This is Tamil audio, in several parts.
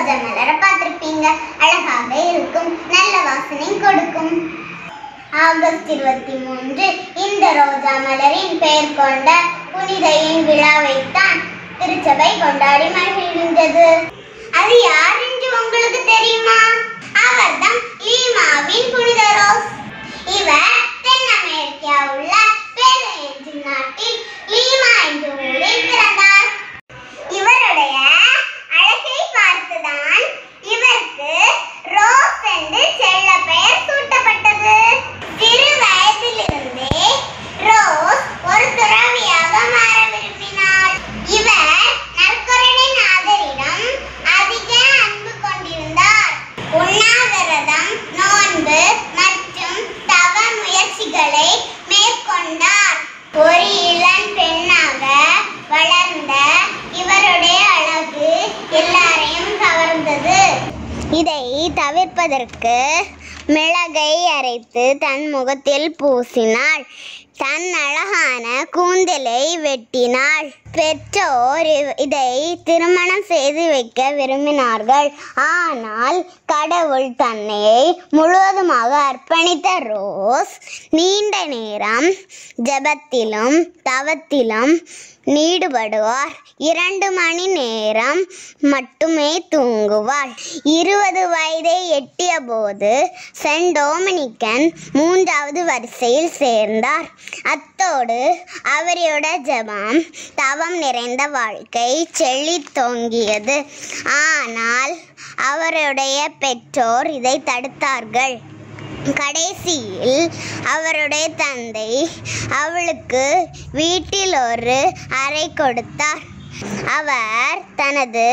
ரோஜா மலரை பார்த்திருப்பீங்க. அழகாக இருக்கும், நல்ல வாசனை கொடுக்கும். ஆகஸ்ட் 23 இந்த ரோஜா மலரின் பெயர் கொண்ட புனிதையின் விழாவைத்தான் திருச்சபை கொண்டாடி மகிழ்கின்றது. அது யார் என்று உங்களுக்கு தெரியுமா? அவர்தான் லீமாவின் புனித ரோஸ். இவர் தென் அமெரிக்கா உள்ள பெரு என்ற நாட்டில் லீமா என்ற ஊரில் பிறந்தார். இவருடைய அழகை பார்த்துதான் இவருக்கு ரோஸ் என்று செல்ல பெயர் சூட்டப்பட்டது. சிறு வயதிலிருந்தே ரோஸ் ஒரு துறவியாக மாற விரும்பினார். இவர் நற்கருணை நாதரிடம் அதிக அன்பு கொண்டிருந்தார். உண்ணாவிரதம், நோன்பு மற்றும் தவ முயற்சிகளை மேற்கொண்டார். ஒரு இளம் பெண்ணாக வளர்ந்த இவருடைய அழகு எல்லாரையும் கவர்ந்தது. இதை தவிர்ப்பதற்கு மிளகை அரைத்து தன் முகத்தில் பூசினாள். தன் அழகான கூந்தலை வெட்டினாள். பெற்றோர் இதை திருமணம் செய்து வைக்க விரும்பினார்கள். ஆனால் கடவுள் தன்னை முழுவதுமாக அர்ப்பணித்த ரோஸ் நீண்ட நேரம் ஜெபத்திலும் தவத்திலும் ஈடுபடுவார். 2 மணி நேரம் மட்டுமே தூங்குவாள். 20 வயதை எட்டிய போது சென்ட் டொமினிக்கன் 3வது வரிசையில் சேர்ந்தார். அத்தோடு அவருடைய ஜெபம் தவம் நிறைந்த வாழ்க்கை செழித்தோங்கியது. ஆனால் அவருடைய பெற்றோர் இதை தடுத்தார்கள். கடைசியில் அவருடைய தந்தை அவளுக்கு வீட்டில் ஒரு அறை கொடுத்தார். அவர் தனது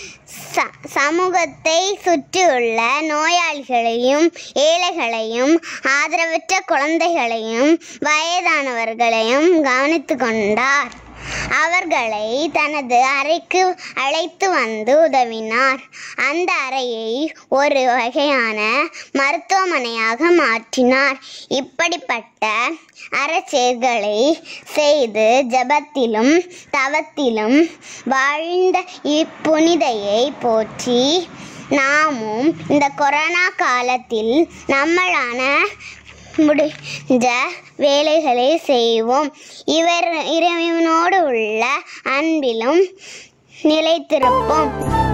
சமூகத்தை சுற்றியுள்ள நோயாளிகளையும் ஏழைகளையும் ஆதரவற்ற குழந்தைகளையும் வயதானவர்களையும் கவனித்து கொண்டார். அவர்களை தனது அறைக்கு அழைத்து வந்து உதவினார். அந்த அறையை ஒரு வகையான மருத்துவமனையாக மாற்றினார். இப்படிப்பட்ட அறச்செயல்களை செய்து ஜெபத்திலும் தவத்திலும் வாழ்ந்த இப்புனிதையை போற்றி நாமும் இந்த கொரோனா காலத்தில் நம்மளான முடிஞ்ச வேலைகளை செய்வோம். இறைவனோடு உள்ள அன்பிலும் நிலைத்திருப்போம்.